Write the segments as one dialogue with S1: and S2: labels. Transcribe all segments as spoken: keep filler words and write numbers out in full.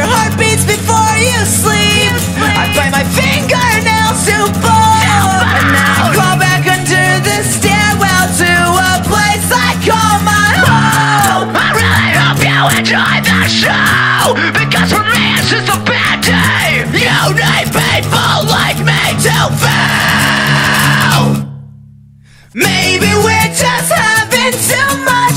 S1: your heart beats before you sleep. I bite my fingernails to bone, and then I crawl back under the stairwell to a place I call my home.
S2: I really hope you enjoy the show, because for me it's just a bad day. You need people like me to feel.
S1: Maybe we're just having too much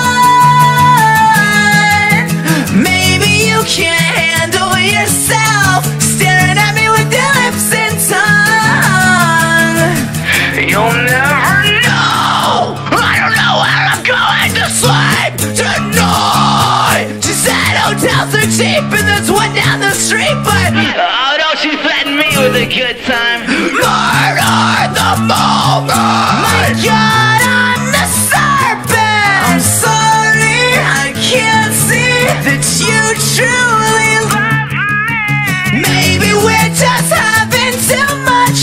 S1: fun. Maybe you can't handle yourself, staring at me with your lips and tongue.
S2: You'll never know. I don't know where I'm going to sleep tonight.
S1: She said hotels are cheap and there's one down the street, but
S2: oh, don't you threaten me with a good time.
S1: murder the moment. My God, I'm the serpent. I'm sorry, I can't see that you truly love me. Maybe we're just having too much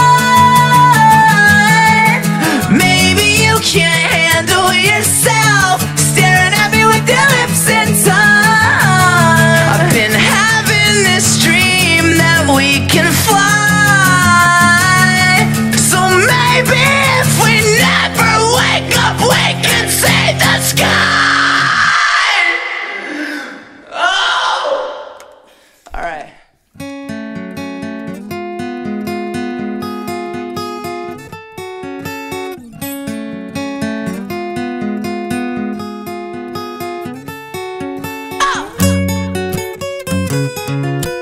S1: fun. Maybe you can't handle yourself, staring at me with your lips and tongue. I've been having this dream that we can fly, so maybe if we never wake up, we can see the sky. Oh! All right. Oh!